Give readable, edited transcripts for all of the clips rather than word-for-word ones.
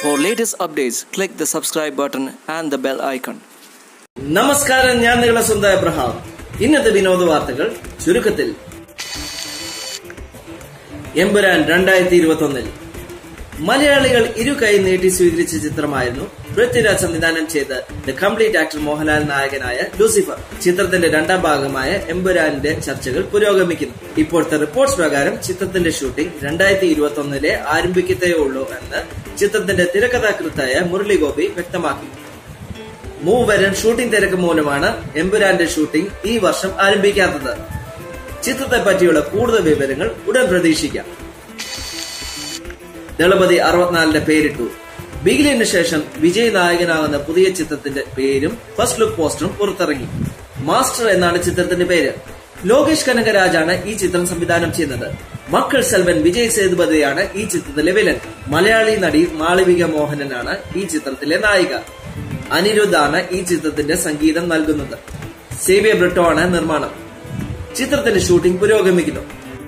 For latest updates, click the subscribe button and the bell icon. നമസ്കാരം, ഞാൻ നിങ്ങളുടെ സ്വന്തം എബ്രഹാം. ഇന്നത്തെ വിനോദ വാർത്തകൾ ചുരുക്കത്തിൽ. എമ്പുരാൻ 2021 മലയാളികൾ ഇരു കൈ നീട്ടി സ്വീകരിച്ച ചിത്രമായിരുന്നു പൃഥ്വിരാജ് സംവിധാനം ചെയ്ത് ദ കംപ്ലീറ്റ് ആക്ടർ മോഹൻലാൽ നായകനായ ലൂസിഫർ. ചിത്രത്തിന്റെ രണ്ടാം ഭാഗമായ എമ്പുരാന്റെ ചർച്ചകൾ പുരോഗമിക്കുന്നു. ഇപ്പോഴത്തെ റിപ്പോർട്ട്സ് പ്രകാരം ചിത്രത്തിന്റെ ഷൂട്ടിംഗ് 2021 ആരംഭിക്കത്തേ ഉള്ളൂ എന്ന് ചിത്രത്തിന്റെ തിരക്കഥാകൃത്തായ മുരളി ഗോപി വ്യക്തമാക്കി. മൂവരും ഷൂട്ടിംഗ് തിരക്ക് മൂലമാണ് എമ്പുരാന്റെ ഷൂട്ടിംഗ് ഈ വർഷം ആരംഭിക്കാത്തത്. ചിത്രത്തെ പറ്റിയുള്ള കൂടുതൽ വിവരങ്ങൾ ഉടൻ പ്രതീക്ഷിക്കാം. ദളപതി 64 പേരിട്ടു. ബിഗിലിന് ശേഷം വിജയ് നായകനാകുന്ന പുതിയ ചിത്രത്തിന്റെ പേരും ഫസ്റ്റ് ലുക്ക് പോസ്റ്ററും പുറത്തിറങ്ങി. മാസ്റ്റർ എന്നാണ് ചിത്രത്തിന്റെ പേര്. ലോകേഷ് കനകരാജാണ് ഈ ചിത്രം സംവിധാനം ചെയ്യുന്നത്. മക്കൾ സെൽവൻ വിജയ് സേതുപതിയാണ് ഈ ചിത്രത്തിലെ വില്ലൻ. മലയാളി നടി മാളവിക മോഹനനാണ് ഈ ചിത്രത്തിലെ നായിക. അനിരുദ്ധാണ് ഈ ചിത്രത്തിന്റെ സംഗീതം നൽകുന്നത്. സേവിയർ ബ്രിട്ടോ ആണ് നിർമ്മാണം. ചിത്രത്തിന്റെ ഷൂട്ടിംഗ് പുരോഗമിക്കുന്നു.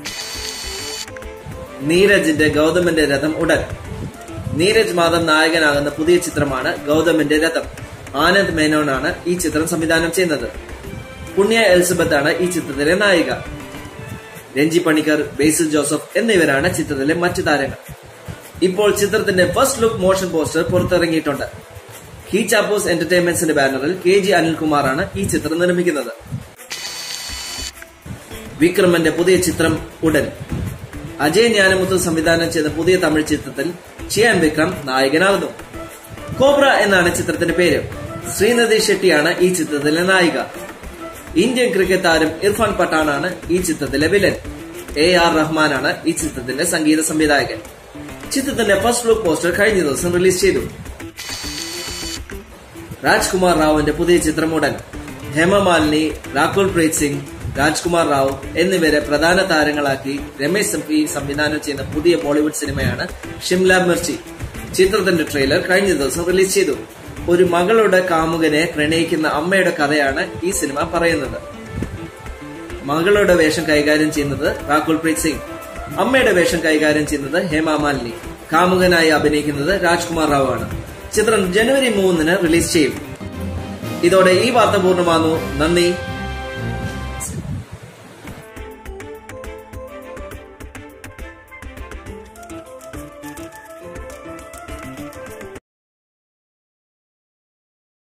നീരജിന്റെ ഗൗതമന്റെ രഥം ഉടൻ. നീരജ് മാധവ് നായകനാകുന്ന പുതിയ ചിത്രമാണ് ഗൗതമന്റെ രഥം. ആനന്ദ് മേനോനാണ് ഈ ചിത്രം സംവിധാനം ചെയ്യുന്നത്. പുണ്യ എലിസബത്ത് ആണ് ഈ ചിത്രത്തിലെ നായിക. രഞ്ജി പണിക്കർ, ബേസിൽ ജോസഫ് എന്നിവരാണ് ചിത്രത്തിലെ മറ്റു താരങ്ങൾ. ഇപ്പോൾ ചിത്രത്തിന്റെ ഫസ്റ്റ് ലുക്ക് മോഷൻ പോസ്റ്റർ പുറത്തിറങ്ങിയിട്ടുണ്ട്. ഹീചാപ്പോസ് എന്റർടൈൻമെന്റ്സിന്റെ ബാനറിൽ KG അനിൽകുമാറാണ് ഈ ചിത്രം നിർമ്മിക്കുന്നത്. വിക്രമന്റെ പുതിയ ചിത്രം ഉടൻ. അജയ് ജ്ഞാനമുത്ത് സംവിധാനം ചെയ്ത പുതിയ തമിഴ് ചിത്രത്തിൽ ചിയാൻ വിക്രം നായകനാകുന്നു. കോബ്ര എന്നാണ് ചിത്രത്തിന്റെ പേര്. ശ്രീനിധി ഷെട്ടിയാണ് ഈ ചിത്രത്തിലെ നായിക. ഇന്ത്യൻ ക്രിക്കറ്റ് താരം ഇർഫാൻ പഠാനാണ് ഈ ചിത്രത്തിലെ വില്ലൻ. AR റഹ്മാനാണ് ഈ ചിത്രത്തിന്റെ സംഗീത സംവിധായകൻ. ചിത്രത്തിന്റെ ഫസ്റ്റ് ലുക്ക് പോസ്റ്റർ കഴിഞ്ഞ ദിവസം റിലീസ് ചെയ്തു. രാജ്കുമാർ റാവുവിന്റെ പുതിയ ചിത്രം ഉടൻ. ഹേമമാലിനി, രാകുൽ പ്രീത് സിംഗ്, രാജ്കുമാർ റാവു എന്നിവരെ പ്രധാന താരങ്ങളാക്കി രമേശ് സിംഹി സംവിധാനം ചെയ്യുന്ന പുതിയ ബോളിവുഡ് സിനിമയാണ് ഷിംല മിർച്ചി. ചിത്രത്തിന്റെ ട്രെയിലർ കഴിഞ്ഞ ദിവസം റിലീസ് ചെയ്തു. ഒരു മകളുടെ കാമുകനെ പ്രണയിക്കുന്ന അമ്മയുടെ കഥയാണ് ഈ സിനിമ പറയുന്നത്. മകളുടെ വേഷം കൈകാര്യം ചെയ്യുന്നത് രാകുൽ പ്രീത് സിംഗ്, അമ്മയുടെ വേഷം കൈകാര്യം ചെയ്യുന്നത് ഹേമമാലിനി, കാമുകനായി അഭിനയിക്കുന്നത് രാജ്കുമാർ റാവു ആണ്. ചിത്രം ജനുവരി 3 റിലീസ് ചെയ്യും. ഇതോടെ ഈ വാർത്ത പൂർണ്ണമാകുന്നു. നന്ദി.